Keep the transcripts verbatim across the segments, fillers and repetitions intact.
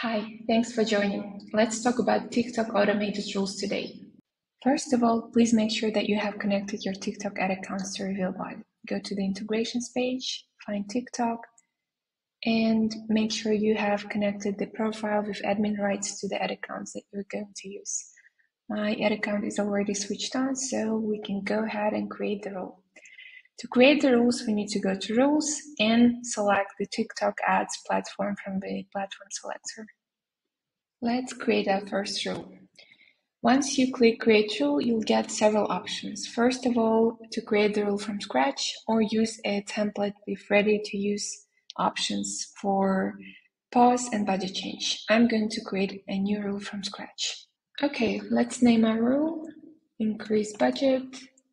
Hi, thanks for joining. Let's talk about TikTok automated rules today. First of all, please make sure that you have connected your TikTok ad accounts to RevealBot. Go to the integrations page, find TikTok, and make sure you have connected the profile with admin rights to the ad accounts that you're going to use. My ad account is already switched on, so we can go ahead and create the rule. To create the rules, we need to go to Rules and select the TikTok Ads platform from the platform selector. Let's create our first rule. Once you click Create Rule, you'll get several options. First of all, to create the rule from scratch or use a template with ready-to-use options for pause and budget change. I'm going to create a new rule from scratch. Okay, let's name our rule, increase budget,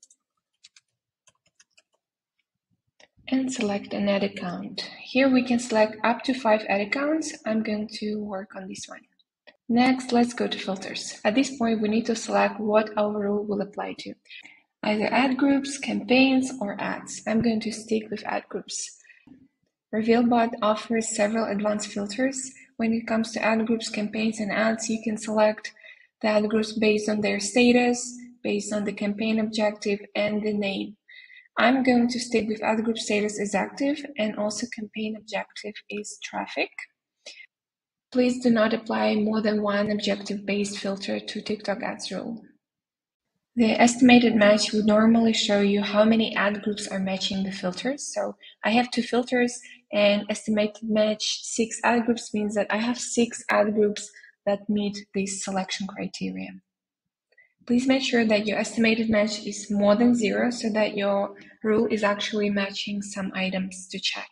and select an ad account. Here we can select up to five ad accounts. I'm going to work on this one. Next, let's go to filters. At this point, we need to select what our rule will apply to. Either ad groups, campaigns, or ads. I'm going to stick with ad groups. RevealBot offers several advanced filters. When it comes to ad groups, campaigns, and ads, you can select the ad groups based on their status, based on the campaign objective, and the name. I'm going to stick with ad group status is active, and also campaign objective is traffic. Please do not apply more than one objective-based filter to TikTok ads rule. The estimated match would normally show you how many ad groups are matching the filters. So I have two filters, and estimated match six ad groups means that I have six ad groups that meet this selection criteria. Please make sure that your estimated match is more than zero so that your rule is actually matching some items to check.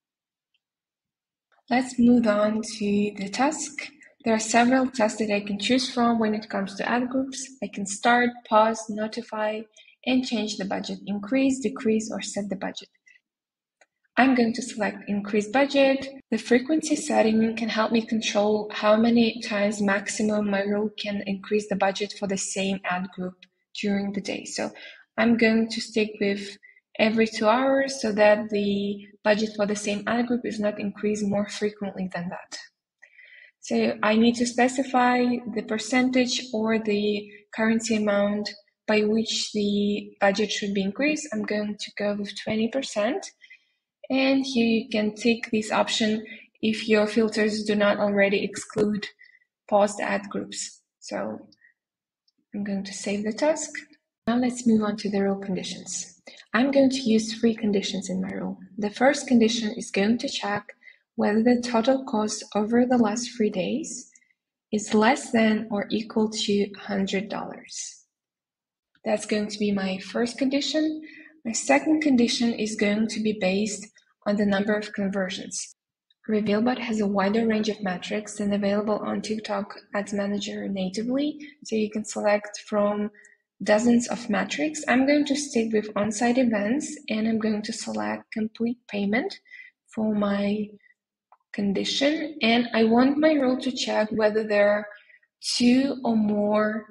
Let's move on to the task. There are several tasks that I can choose from when it comes to ad groups. I can start, pause, notify, and change the budget, increase, decrease, or set the budget. I'm going to select increase budget. The frequency setting can help me control how many times maximum my rule can increase the budget for the same ad group during the day. So I'm going to stick with every two hours so that the budget for the same ad group is not increased more frequently than that. So I need to specify the percentage or the currency amount by which the budget should be increased. I'm going to go with twenty percent. And here you can tick this option if your filters do not already exclude paused ad groups. So I'm going to save the task. Now let's move on to the rule conditions. I'm going to use three conditions in my rule. The first condition is going to check whether the total cost over the last three days is less than or equal to one hundred dollars. That's going to be my first condition. My second condition is going to be based on the number of conversions. RevealBot has a wider range of metrics than available on TikTok Ads Manager natively, so you can select from dozens of metrics. I'm going to stick with on-site events, and I'm going to select complete payment for my condition, and I want my rule to check whether there are two or more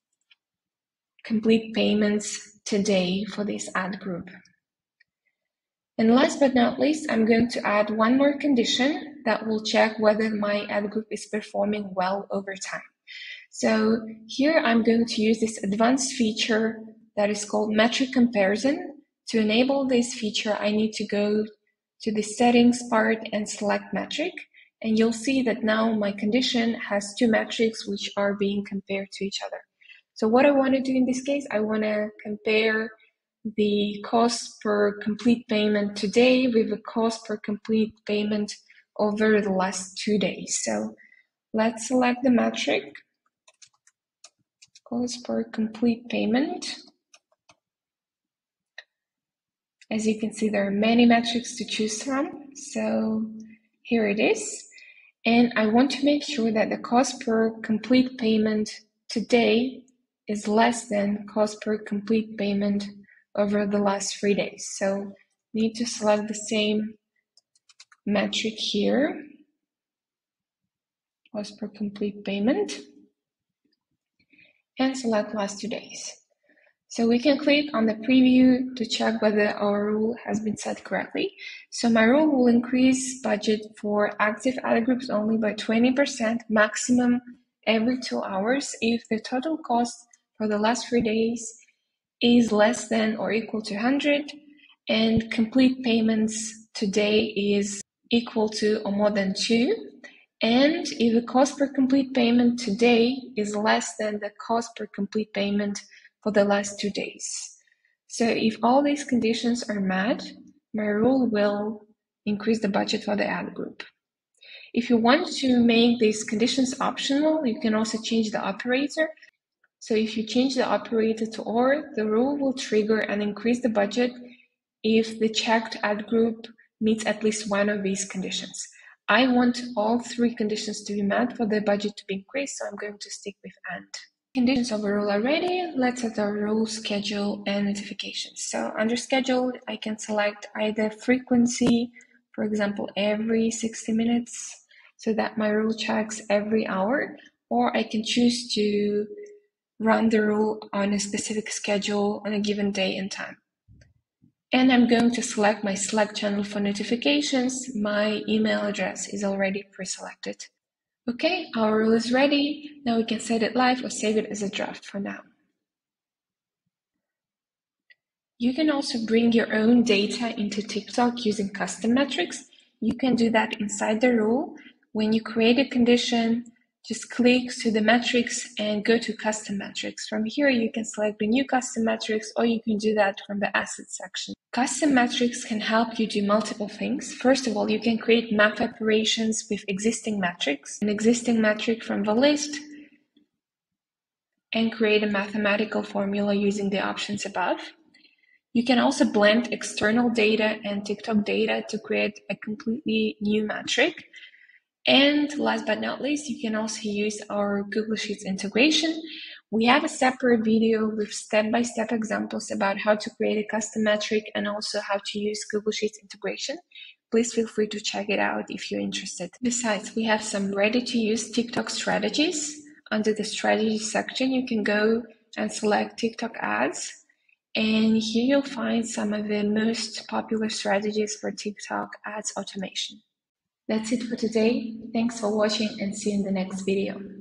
complete payments today for this ad group. And last but not least, I'm going to add one more condition that will check whether my ad group is performing well over time. So here I'm going to use this advanced feature that is called metric comparison. To enable this feature, I need to go to the settings part and select metric. And you'll see that now my condition has two metrics which are being compared to each other. So what I want to do in this case, I want to compare the cost per complete payment today with the cost per complete payment over the last two days. So let's select the metric, cost per complete payment. As you can see, there are many metrics to choose from. So here it is. And I want to make sure that the cost per complete payment today is less than cost per complete payment over the last three days. So need to select the same metric here, cost per complete payment, and select last two days. So we can click on the preview to check whether our rule has been set correctly. So my rule will increase budget for active ad groups only by twenty percent, maximum every two hours if the total cost for the last three days is less than or equal to one hundred, and complete payments today is equal to or more than two, and if the cost per complete payment today is less than the cost per complete payment for the last two days. So if all these conditions are met, my rule will increase the budget for the ad group. If you want to make these conditions optional, you can also change the operator. So if you change the operator to or, the rule will trigger and increase the budget if the checked ad group meets at least one of these conditions. I want all three conditions to be met for the budget to be increased, so I'm going to stick with and. Conditions of a rule are ready. Let's set our rule, schedule, and notifications. So under schedule, I can select either frequency, for example, every sixty minutes, so that my rule checks every hour, or I can choose to run the rule on a specific schedule on a given day and time. And I'm going to select my Slack channel for notifications. My email address is already pre-selected. Okay, our rule is ready. Now we can set it live or save it as a draft for now. You can also bring your own data into TikTok using custom metrics. You can do that inside the rule. When you create a condition, just click to the metrics and go to custom metrics. From here, you can select the new custom metrics, or you can do that from the assets section. Custom metrics can help you do multiple things. First of all, you can create map operations with existing metrics, an existing metric from the list, and create a mathematical formula using the options above. You can also blend external data and TikTok data to create a completely new metric. And last but not least, you can also use our Google Sheets integration. We have a separate video with step-by-step examples about how to create a custom metric and also how to use Google Sheets integration. Please feel free to check it out if you're interested. Besides, we have some ready-to-use TikTok strategies. Under the strategy section, you can go and select TikTok ads. And here you'll find some of the most popular strategies for TikTok ads automation. That's it for today. Thanks for watching and see you in the next video.